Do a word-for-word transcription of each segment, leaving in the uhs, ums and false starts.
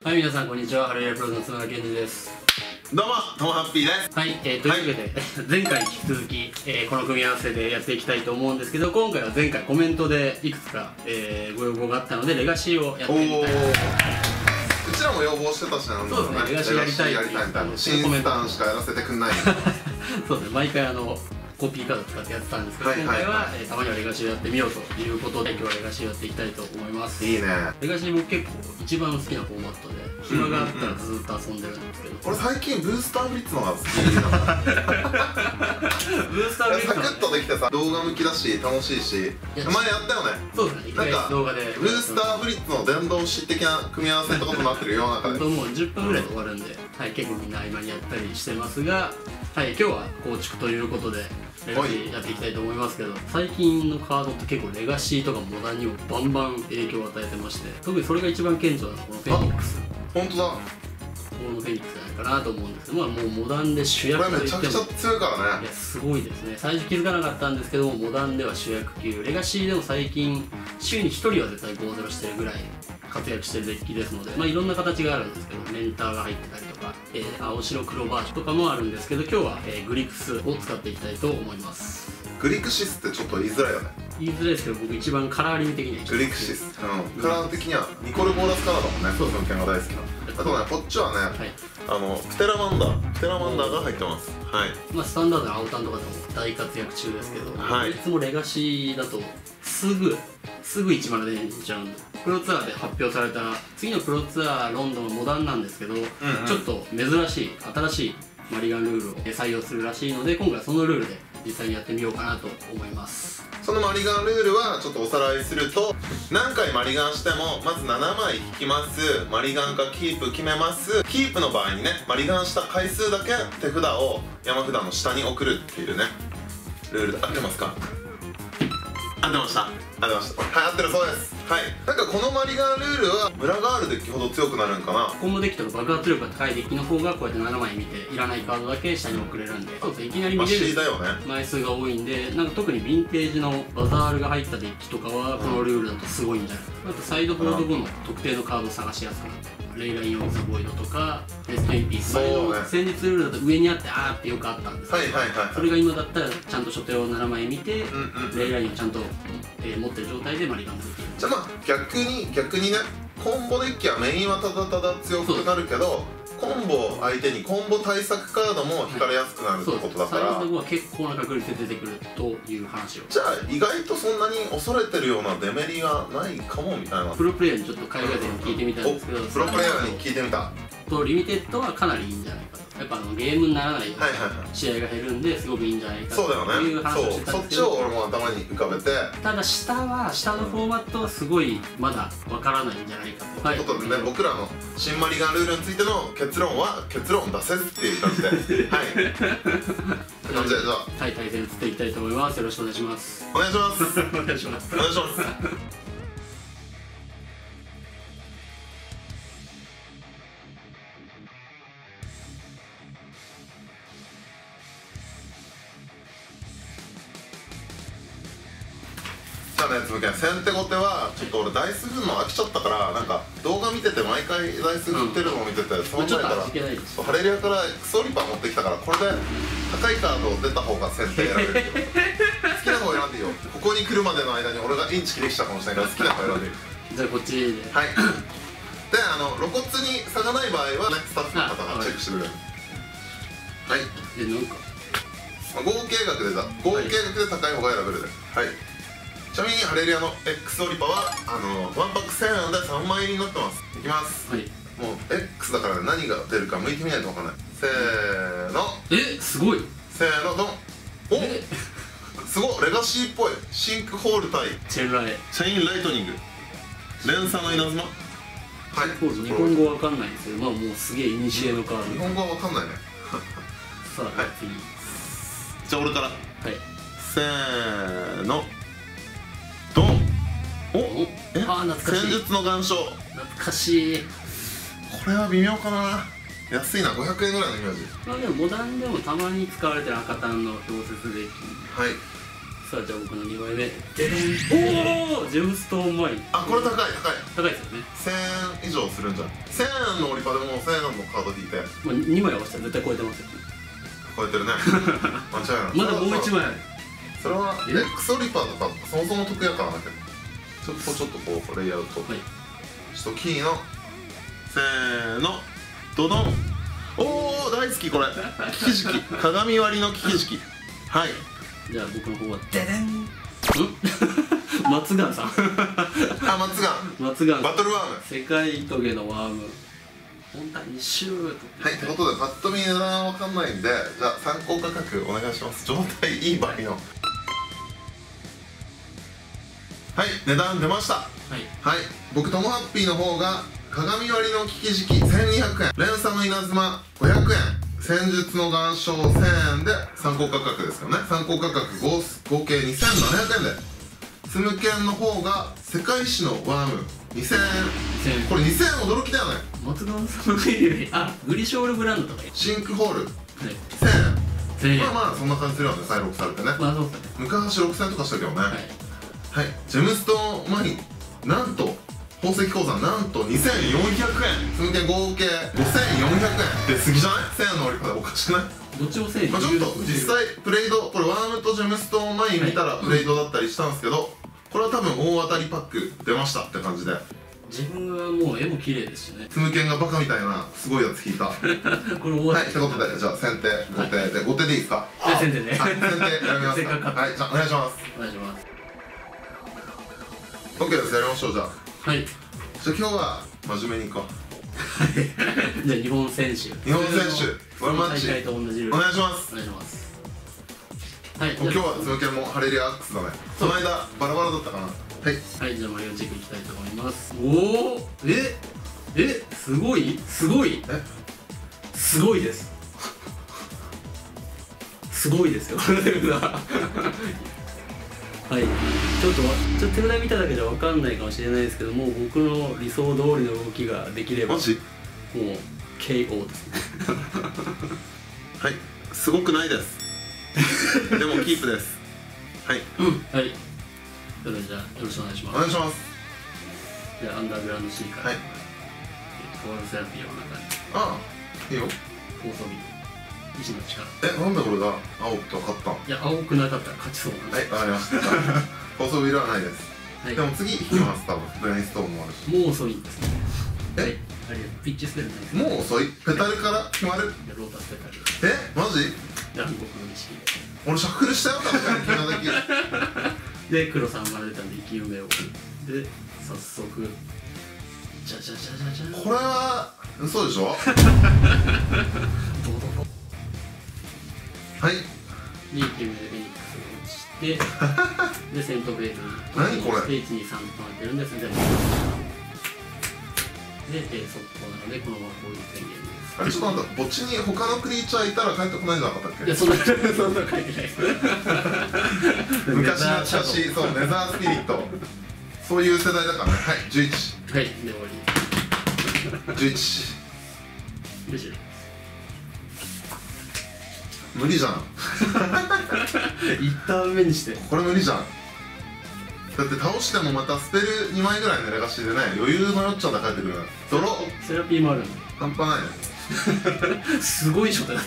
はい、皆さんこんにちは。ハレルヤプロの角田健二です。 どうも、ともハッピーです。 はい、えー、というわけで、はい、前回に引き続き、えー、この組み合わせでやっていきたいと思うんですけど、今回は前回コメントでいくつか、えー、ご要望があったのでレガシーをやってみたいと思います。 うちらも要望してたし、なんだろうね。 そうですね、レガシーやりたいやりたいみたいな。新スタンしかやらせてくんないそうですね、毎回あのコピーカード使ってやってたんですけど、今回は、えー、たまにはレガシーをやってみようということで、今日はレガシーをやっていきたいと思います。 いいね。レガシー僕結構一番好きなフォーマットで、暇があったらずっと遊んでるんですけど、 俺最近ブースターブリッツの方が好きだからブースターブリッツサクッとできてさ、動画向きだし楽しいし、前やったよね。 そうですね、一回動画でブースターブリッツの伝道師的な組み合わせってことになってる世の中でもうじゅっぷんぐらいで終わるんで、はい、結構みんな合間にやったりしてますが、はい、今日は構築ということでレガシーやっていきたいと思いますけど、最近のカードって結構レガシーとかモダンにもバンバン影響を与えてまして、特にそれが一番顕著なのはこのフェニックス。 本当だ、 このフェニックスじゃないかなと思うんですけど、まあもうモダンで主役とこれめちゃくちゃ強いからね。 いやすごいですね。最初気づかなかったんですけども、モダンでは主役級、レガシーでも最近週にひとりは絶対ごゼロしてるぐらい活躍してるデッキですので、まあいろんな形があるんですけど、メンターが入ってたりとか、えー、青白黒バージョンとかもあるんですけど、今日は、えー、グリクスを使っていきたいと思います。 グリクシスってちょっと言いづらいよね。 言いづらいですけど、僕一番カラーリング的にはグリクシス、うん、カラー的にはニコル・ボーラスカラーだもんね。そう、文献が大好きな。あとね、こっちはね、はい、あのプテラマンダープテラマンダーが入ってます。はい、まあスタンダードの青タンとかでも大活躍中ですけど、はい、いつもレガシーだとすぐすぐいちまるで出ちゃうんで、プロツアーで発表された次のプロツアーロンドンのモダンなんですけど、うん、うん、ちょっと珍しい新しいマリガンルールを採用するらしいので、今回はそのルールで実際にやってみようかなと思います。 そのマリガンルールはちょっとおさらいすると、何回マリガンしてもまずななまい引きます。マリガンかキープ決めます。キープの場合にね、マリガンした回数だけ手札を山札の下に送るっていうねルールで。合ってますか？合ってました。合ってました。はい、合ってるそうです。はい、なんかこのマリガンルールはムラがあるデッキほど強くなるんかな。 コンボデッキとか爆発力が高いデッキの方がこうやってななまい見て、いらないカードだけ下に送れるんで、そうですね、いきなり見れる枚数が多いんで、なんか特にヴィンテージのバザールが入ったデッキとかはこのルールだとすごいんじゃないかな。あとサイドボード後の特定のカードを探しやすくなって、レイライン・オブ・ザ・ボイドとかレスト・イン・ピース、前の戦術ルールだと上にあってあーってよくあったんですけど、それが今だったらちゃんと初手をななまい見て、レイラインをちゃんと、えー、持ってる状態でマリガンもできる。 じゃあまあ逆に逆にね、コンボデッキはメインはただただ強くなるけど、コンボ相手にコンボ対策カードも引かれやすくなるってことだから、 サイドは結構な確率で出てくるという話を。 じゃあ意外とそんなに恐れてるようなデメリはないかもみたいな。 プロプレイヤーにちょっと海外で聞いてみたんですけど、 プロプレイヤーに聞いてみたとリミテッドはかなりいいんじゃないかと。やっぱあのゲームにならないような試合が減るんですごくいいんじゃないかという話をしてたんですけど、 そっちを俺も頭に浮かべて、 ただ下は下のフォーマットはすごいまだわからないんじゃないかと。 ということでね、僕らの新マリガンルールについての結論は結論出せずっていう感じで、はいって感じで、じゃあはい、対戦移っていきたいと思います。よろしくお願いします。 お願いしますお願いしますお願いしますね、続け先手後手はちょっと俺ダイス振るの飽きちゃったから、なんか動画見てて毎回ダイス振ってるのを見てて、そう思ったらハレリアからエクソリパー持ってきたから、これで高いカード出た方が先手選べるけど好きな方選んでいいよ。ここに来るまでの間に俺がインチキできちゃうかもしれないから好きな方選んでいい。 じゃあこっちで、 はいで、あの露骨に差がない場合はね、スタッフの方がチェックしてくれる。はい、 え、なんか合計額でだ合計額で高い方が選べるで。はい、ちなみにハレリアの X オリパはあのワンパックせんえんでさんまい入りになってます。いきます。はい、もう X だからね、何が出るか向いてみないと分かんない。せーの、 え、すごい。 せーの、ドン。おすごい、レガシーっぽい。シンクホール対チェーンライチェインライトニング連鎖の稲妻。はい、 日本語わかんないんですけど、まあもうすげえイニシエのカード。 日本語はわかんないねさあ、はい、次じゃあ俺から。はい、せーの、ドン。おお、あー、懐かしい。 戦術の岩礁、 懐かしい。 これは微妙かな。安いな、ごひゃくえんぐらいのイメージ。 まあでもモダンでもたまに使われてる赤タンの氷雪デッキ。 はい、 さあじゃあ僕のにまいめ、ででん。おお、ジェムストーンマイン。 あ、これ高い高い高いですよね。 せんえん以上するんじゃん。せんえんのオリパでもせんえんのカード引いて、 まあにまい合わせたら絶対超えてますよね。 超えてるね。間違いない。 まだもういちまいある。 それは X オリパーとかそもそも得やからだけど、ちょっとちょっとこうレイアウト、はい、ちょっとキーのせーのドドン。おお、大好きこれ。利き敷き、鏡割りの利き敷き。はい、 じゃあ僕の方はデデン。松川さん。 あ、松川松川バトルワーム、 世界トゲのワーム本体にシュート。 はい、ってことでパッと見値段わかんないんで、じゃあ参考価格お願いします。状態いい場合の。はい、値段出ました。はい、はい、僕トモハッピーの方が鏡割りの利き敷きせんにひゃくえん、連鎖の稲妻ごひゃくえん、戦術の岩礁せんえんで参考価格ですよね。参考価格合合計にせんななひゃくえんで、ツムケンの方が世界史のワームにせんえん。これにせんえん驚きだよね。 松川さんの指、あ、グリショールブランドとかシンクホールせんえん。まあまあそんな感じするよね、再録されてね。 まあそうですね。 昔ろくせんとかしたけどね。はい、ジェムストーンマイン、なんと宝石鉱山なんとにせんよんひゃくえん、その点合計ごせんよんひゃくえんで、過ぎじゃない？せんえんの折り方おかしくない？ どっちもせんえん。 まあちょっと実際プレイド、これワームとジェムストーンマイン見たらプレイドだったりしたんですけど、これは多分大当たりパック出ましたって感じで、 自分はもう絵も綺麗ですしね。 つむけんがバカみたいなすごいやつ引いた。これはい、ってことでじゃあ先手後手で、後手でいいですか？ はい、先手ね。 先手やりますか。はい、じゃあお願いします。 お願いします。 OK です、やりましょう。じゃあはい、 じゃあ今日は真面目にいこう。 じゃあ日本選手、 日本選手ワンマッチ大会と同じルールお願いします。 お願いします。はい、 今日はつむけんもハレリアアックスだね。この間バラバラだったかな。はい、 はい、じゃあマリオチェックいきたいと思います。おお、ええ、すごいすごいえすごいです。すごいですよ。はい、ちょっとちょっと手札見ただけじゃ分かんないかもしれないですけども、僕の理想通りの動きができればマジもう ケーオー ですね。 はい、すごくないです。でもキープです。はい、 うん、はい、それじゃあよろしくお願いします。 お願いします。 じゃあアンダーグラウンド C から、はい、コールセラピーを中に、 ああ、いいよ。 高装備意志の力。 え、なんでこれが青くて分かったん？ いや、青くなかったら勝ちそうなんです。はい、わかりました。高装備ではないです。はい、でも次引きます、多分。ブレインストームもあるし。 もう遅いんですね。え、はい、あれピッチスペルないです。 もう遅い？ペタルから決まる？ ロータスペタル。 え、マジ？ 南国の意識。 俺シャッフルしたよ、確かに昨日だけ。で、黒さんまで出たんで生き埋めを。で、早速。じゃじゃじゃじゃじゃ。 これは嘘でしょ？はい。 で、生き埋めでフェニックスを落ちて、で、セントベールに。 何これ？ で、いちにさんとなってるんです。で、で、速攻なので、このままこういう宣言です。 あれ、ちょっと待って、墓地に他のクリーチャーいたら帰ってこないんじゃなかったっけ？ いや、そんな、そんな書いてないです。 昔懐かしい、そう、ネザースピリット。そういう世代だからね。はい、じゅういち。 はい、で終わり。じゅういち。 よし。 無理じゃん。 一旦目にして。 これ無理じゃん。だって倒してもまたスペルにまいぐらいのレガシーでね、余裕のよっちゃんで帰ってくる。ドロー。 セラピーもあるの。 半端ないね。 すごい初手だった。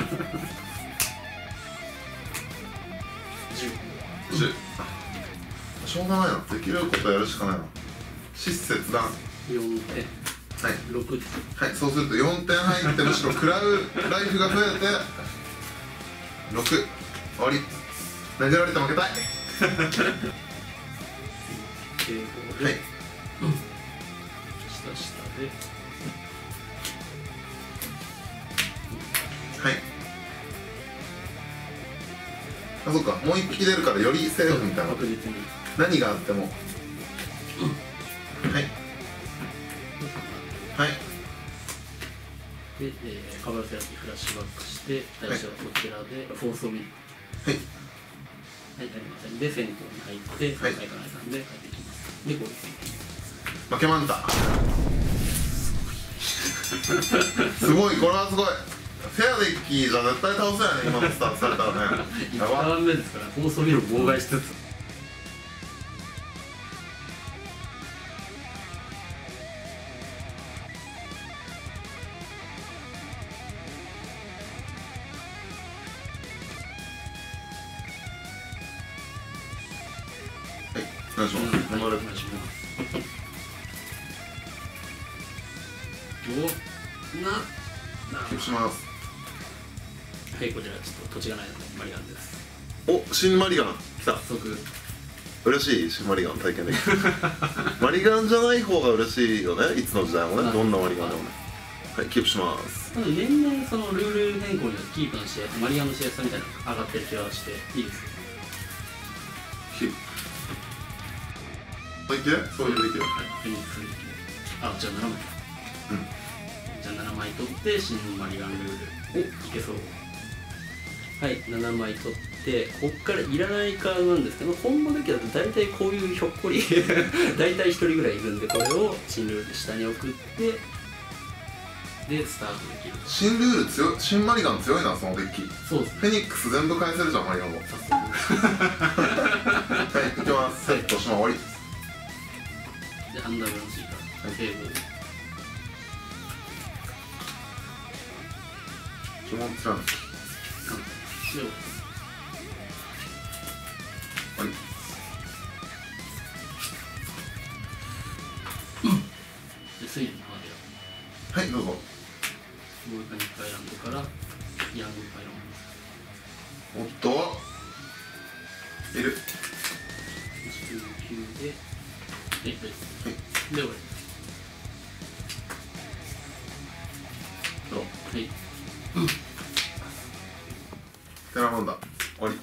じゅう。 じゅう。しょうがないな。できることやるしかないな。失切断。 よんてん。 はい。 ろく。 はい、そうするとよんてん入って、むしろ食らうライフが増えて、ろく。終わり。投げられて負けたい。はい。 下下で。 はい。あ、そっか、もう一匹出るからよりセーフみたいな。 確実に何があっても。はい。はい。 で、えー、カバルセラピーフラッシュバックして、最初はこちらでフォースを見る。はい。はい、ありません。で、戦闘に入って、はい、さんかいかないさんで帰ってきます。で、こうです。 負けまんた。すごい、これはすごい。 フェアデッキじゃ絶対倒せないね、今のスタートされたらね。 いちターン目ですから高速ビルを妨害しつつ、 はい、お願いします。 お願いします。おななキープします。 はい、こちらちょっと土地がないのでマリガンです。 お、新マリガン来た。 早速嬉しい、新マリガン体験できる。マリガンじゃない方が嬉しいよね、いつの時代もね、どんなマリガンでもね。はい、キープします。 ただ年々そのルール変更によってキープの試合、マリガンの試合さみたいなのが上がってる気がしていいですね。 キープ。いけ、そういうできる。 はい、フェニックスで。あ、じゃあななまい。うん。じゃあななまい取って新マリガンルール。お、いけそう。はい、ななまい取って、こっからいらないカードなんですけど、コンボだけだと大体こういうひょっこり大体ひとりぐらいいるんで、これを新ルールで下に送って、で、スタートできる。 新ルール強い、新マリガン強いな、そのデッキ。 そうですね。 フェニックス全部返せるじゃん、マリガンも。 早速。 はい、いきます。セット、島終わり。 で、アンダーグラウンドシーから、テーブル。 呪文つらん。 で、終わり。で、水流のハーデはい、どうぞ。 もう一回ニックアイランドからヤングパイロン。 おっといる。 じゅうきゅうで、はい、はい、で、終わり。はい。 テラモンダ終わり。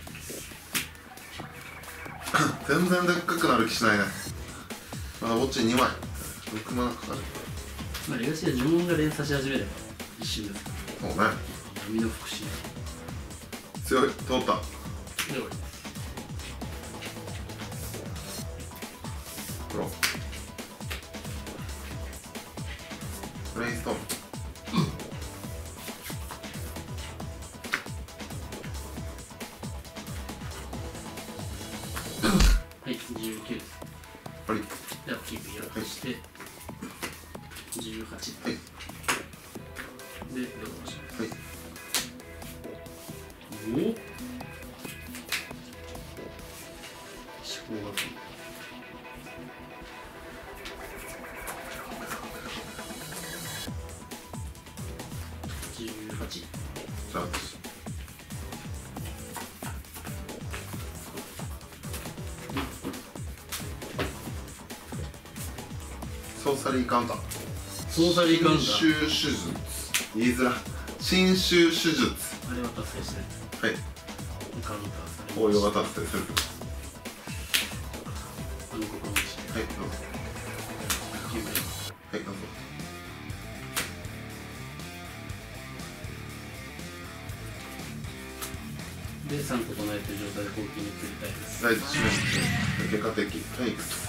全然でっかくなる気しないね。まだウォッチにまいろくまんかかる。 まあレガシーは呪文が連鎖し始めれば一瞬です。 そうね、 闇の復讐強い、通った。で終わりです。 プロブレインストーム。 はい、じゅうきゅうです。 終わり。 ではキープやらして、はい、じゅうはち。 はい。 で、どうします。 はい。 おお。思考がじゅうはち。 じゃあソーサリーカウンター。 ソーサリーカウンター。 侵襲手術。言いづら。侵襲手術。 あれは達成してない。 はい。 カウンターされ応用が達成する。 あの心持ち。 はい、どうぞ。 きゅうめい。 はい、どうぞ。 で、さんこ唱えてる状態で攻撃に移りたいです。 第一種目、結果的、フェイクス。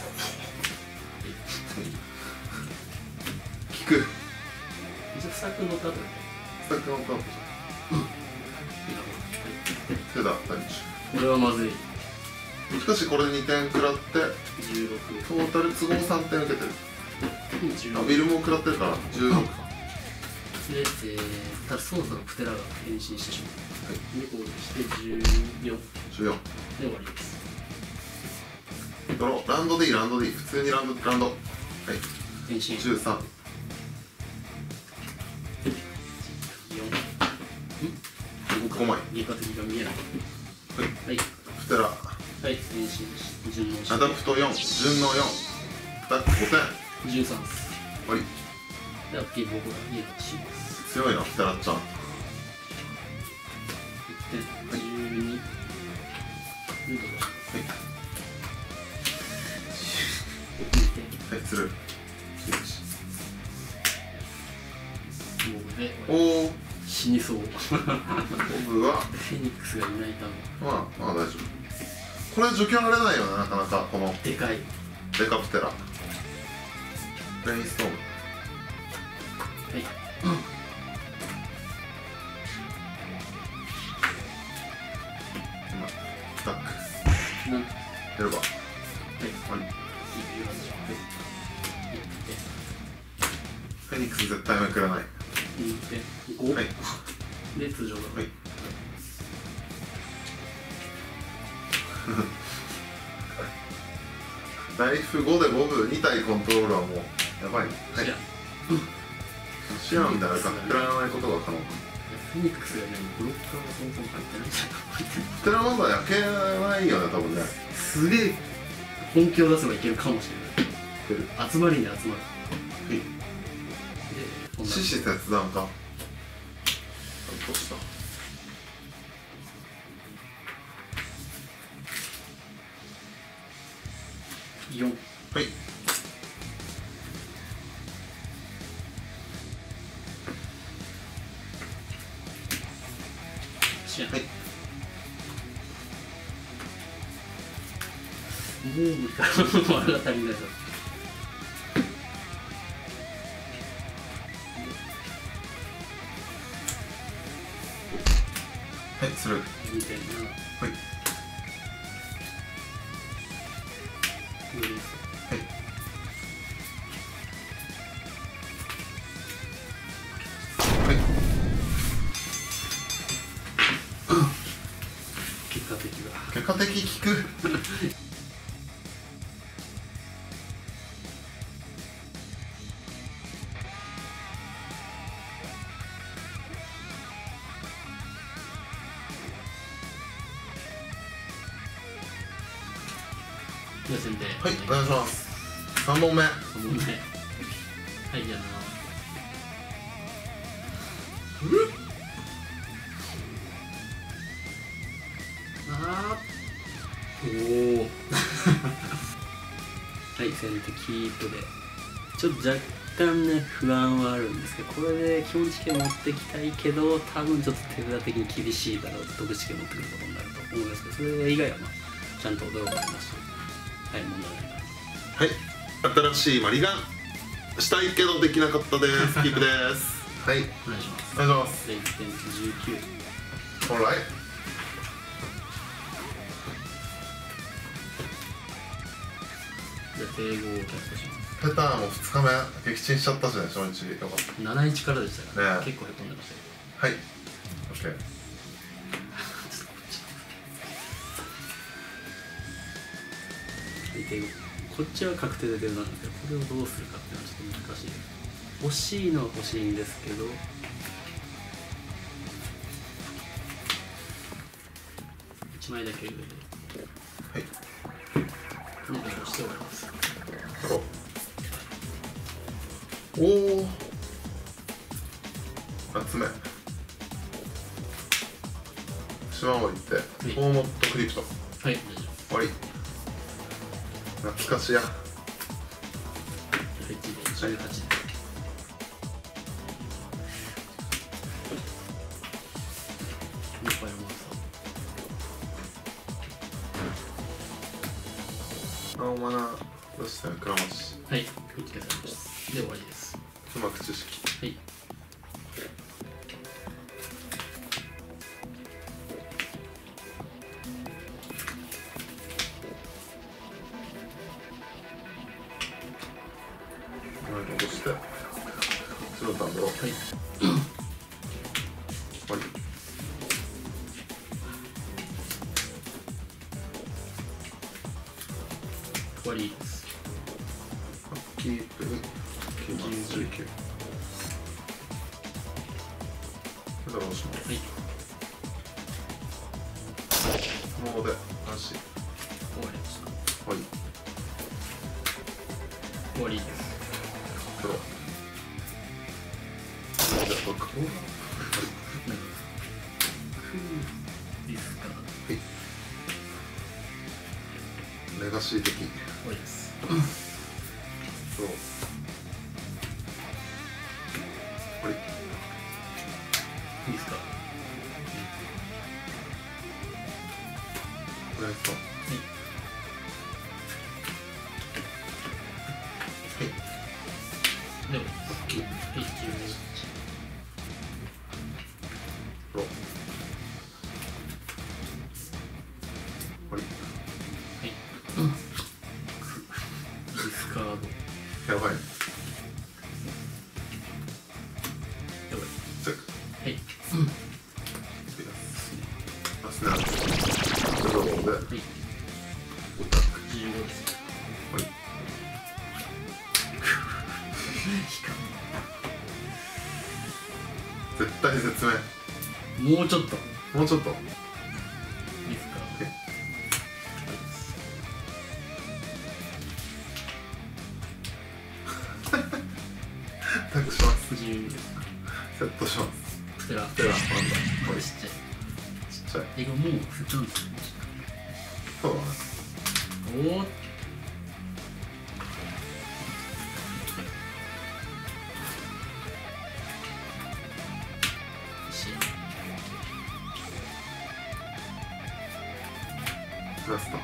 効く。 一応、スタックのタブル。 スタックのカードじゃん。手だ、第一。 これはまずい。 しかし、これにてん食らって、 じゅうろく。 トータル都合さんてん受けてる。 じゅうろく。 あ、ビルも食らってるから、じゅうろくか。 で、えー、ただそろそろプテラが変身してしまう。はい。で、攻撃してじゅうよん。 じゅうよん。 で、終わりです。 ドロー、ランド D、ランド D、普通にランド、ランド。はい。 変身。 じゅうさん。ごまい。 外貨的が見えない。 はい。 はい。 プテラ。 はい、変身し、順応して。 アダプトよん、順応よん。アタックごてん。 じゅうさんです。 終わり。 では、僕が家がします。 強いな、プテラちゃん。 いってん、じゅうに。ルートが。 はい。はい、する。 でおお、 死にそう。 僕はフェニックスがいないため。 まあまあ大丈夫。これ除去られないよね、なかなか。このでかいデカプテラ。ブレインストーム。 はい、 タックなんやれば、はい、 はいフェニックス絶対めくらない。 ご、 はい、 で通常だ。はいライフごでボブに体コントロールはもうやばいね。はい、シアンであれかくらないことが可能。 フェニックスがね、ブロッカーがそもそも入ってないじゃん。 ステラマンダー焼けないよね、多分ね。 すげえ本気を出せばいけるかもしれない。集まりに集まる。 で、獅子切断か。どうしたよん。 はい。 はい。もう無理か。まだ足りないぞ。 はい、する。 にてんなな。 はい。 無理です。 はい。はい。 結果的だ。 結果的聞く。 じゃあ先手。 はい、お願いします。三問目。 三問目。はい、じゃあな。あーおおはい、先手キープでちょっと若干ね不安はあるんですけど、これで基本知見持ってきたいけど多分ちょっと手札的に厳しいだろうと特知見持ってくることになると思いますけど、それ以外はまあちゃんとドローがありますし、はい、問題ないかな。 はい、新しいマリガンしたいけどできなかったです。キープです。はい、 お願いします。 お願いします。 でいってんじゅうきゅう。 オーライ。 じゃあ帝豪をキャストします。 ペターもふつかめ撃沈しちゃったじゃない、初日。よかった。 なないちからでしたから、 ね、 結構へこんでましたよ。 はい、オッケー。 帝豪こっちは確定で出るなんですけど、これをどうするかっていうのはちょっと難しいです。欲しいのは欲しいんですけど、いちまいだけ上ではい、 何かして終わります。 おお夏目島森ってフォーモットクリプト。はい、 大丈夫。 終わり。懐かしや。 じゅうはちで青マナ出してクラマシ。 はい、打ち消されました。で終わりです。 うまく知識。 はい。 落としてスロータンドロー。はい。終わり。 終わりです。 キープにきゅうじゅうきゅう。ドローします。 はい。 モーでなし。 終わりました。 終わり。 終わりです。 ドロー。じゃあ僕。 リスカー。 はい。レガシー的。 終わりです。 そう。終わり。 リスカー。 これと。はい。 でも、はい、じゅうロー。終わで、はい、 じゅうごです。 はい絶対説明もうちょっともうちょっといいですか。 託します。 じゅうにですか。 セットします。 ステラステラなんだ。 これちっちゃいちっちゃい。 え、もう振ったんですよ。 そうだね。 おおラスト。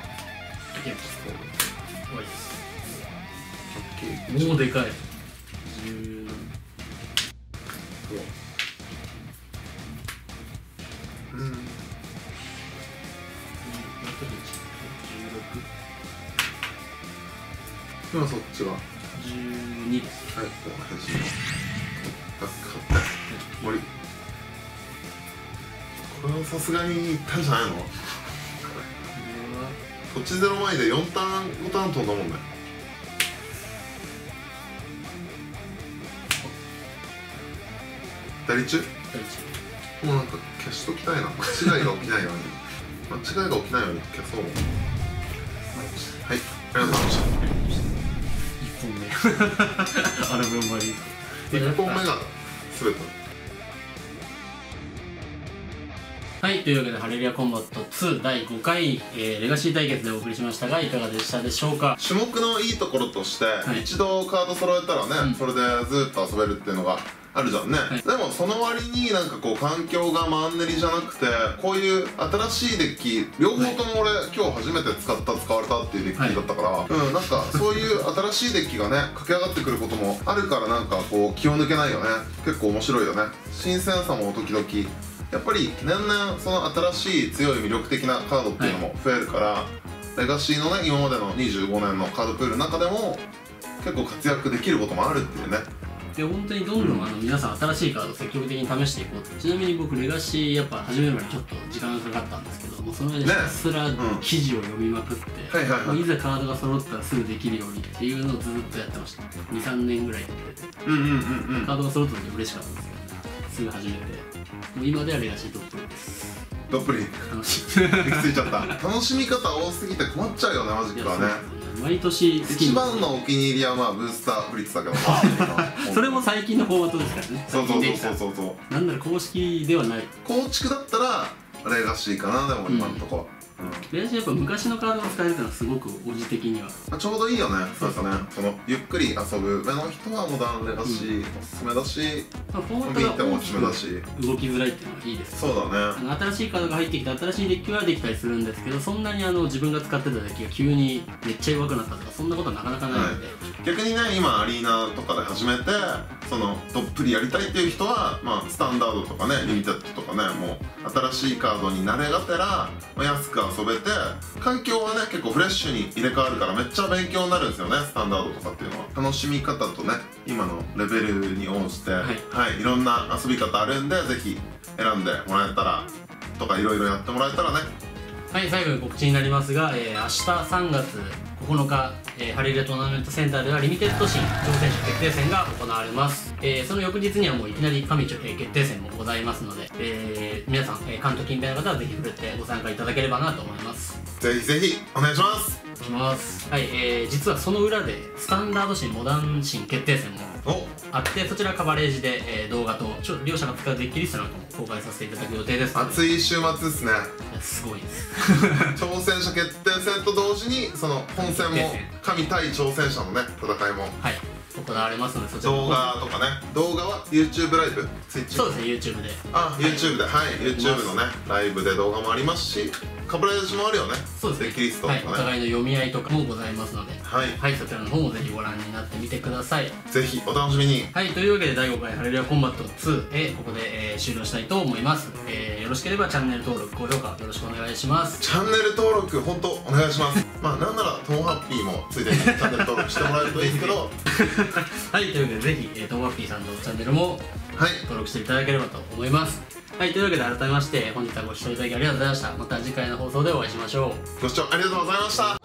もうでかい。じゅうなな。 うん。じゅうろく。今そっちが。 じゅうにです。 はい、こう始め。バック張って。森。これはさすがにいったんじゃないの？土地ゼロ前でよんターンごターン飛んだもんね。左中？もうなんか消しときたいな。間違いが起きないように間違いが起きないように消そう。はい、ありがとうございました。 いっぽんめあれ分割りいっぽんめが全て。 はい、というわけでハレルヤコンバットツーだいごかい、えー、レガシー対決でお送りしましたがいかがでしたでしょうか。 種目のいいところとして、はい、一度カード揃えたらね、うん、それでずっと遊べるっていうのがあるじゃんね、はい、でもその割になんかこう環境がマンネリじゃなくてこういう新しいデッキ両方とも俺、はい、今日初めて使った使われたっていうデッキだったから、はい、うんなんかそういう新しいデッキがね駆け上がってくることもあるからなんかこう気を抜けないよね。結構面白いよね。新鮮さも時々やっぱり年々その新しい強い魅力的なカードっていうのも増えるから、はい、レガシーのね今までのにじゅうごねんのカードプールの中でも結構活躍できることもあるっていうね。 で本当にどんどん、うん、あの皆さん新しいカードを積極的に試していこうと。ちなみに僕レガシーやっぱ始めるまでちょっと時間がかかったんですけどもうその間ひたすら記事を読みまくっていざカードが揃ったらすぐできるようにっていうのをずっとやってました。にさんねんぐらいやっててカードが揃った時嬉しかったんですけど、ね、すぐ始めてもう今ではレガシーどっぷりです。 どっぷり楽しい行き着いちゃった楽しみ方多すぎて困っちゃうよねマジックはね。 毎年一番のお気に入りはまあブースターフリッツだけどそれも最近のフォーマットですからね。 そうそうそうそうそう。 なんなら公式ではない構築だったらレガシーかな。でも今のとこ、 うん、レガシーやっぱ昔のカードが使えるっていうのはすごくおじ的にはちょうどいいよね。そうですね。そのゆっくり遊ぶ目の人はモダンレガシーおすすめだし、 フォーマットが大きく動きづらいっていうのはいいです。 そうだね。 新しいカードが入ってきて新しいデッキはできたりするんですけどそんなにあの自分が使ってたデッキが急にめっちゃ弱くなったとかそんなことはなかなかないので、はい、 逆にね今アリーナとかで始めてそのどっぷりやりたいっていう人は、まあ、スタンダードとかねリミテッドとかねもう新しいカードに慣れがてら、まあ、安く遊べて環境はね結構フレッシュに入れ替わるからめっちゃ勉強になるんですよね。スタンダードとかっていうのは楽しみ方とね今のレベルに応じて、はいはい、いろんな遊び方あるんでぜひ選んでもらえたらとかいろいろやってもらえたらね。 はい、最後に告知になりますが、えー、明日さんがつここのか、えー、ハレルヤトーナメントセンターではリミテッド新挑戦者決定戦が行われます、えー、その翌日にはもういきなり神決定戦もございますので、えー、皆さん、えー、関東近辺の方はぜひふるってご参加いただければなと思います。 ぜひぜひお願いします。 お願いします。はい、えー、実はその裏でスタンダード新モダン新決定戦もあってそちらカバレージで、えー、動画とちょ両者が使うデッキリストなんかも公開させていただく予定ですので熱い週末ですね。 いやすごいです挑戦者決定戦と同時にその本戦も神対挑戦者のね戦いもはい行われますのでそちら動画とかね。動画は YouTube ライブ Twitch そうですね YouTube であ YouTube ではい YouTube のねライブで動画もありますしカバレージもあるよね。 そうですね。 デッキリストとかね、 はい、お互いの読み合いとかもございますのではい、はい、そちらの方もぜひご覧になってみてください。 ぜひお楽しみに。 はい、というわけでだいごかいハレルヤコンバットツー、えー、ここで、えー、終了したいと思います、えー、よろしければチャンネル登録高評価よろしくお願いします。 チャンネル登録本当お願いしますまあなんならトモハッピーもついでにチャンネル登録してもらえるといいですけどはい、というわけでぜひ、えー、トモハッピーさんのチャンネルも登録していただければと思います。 はい、というわけで改めまして本日はご視聴いただきありがとうございました。また次回の放送でお会いしましょう。 ご視聴ありがとうございました。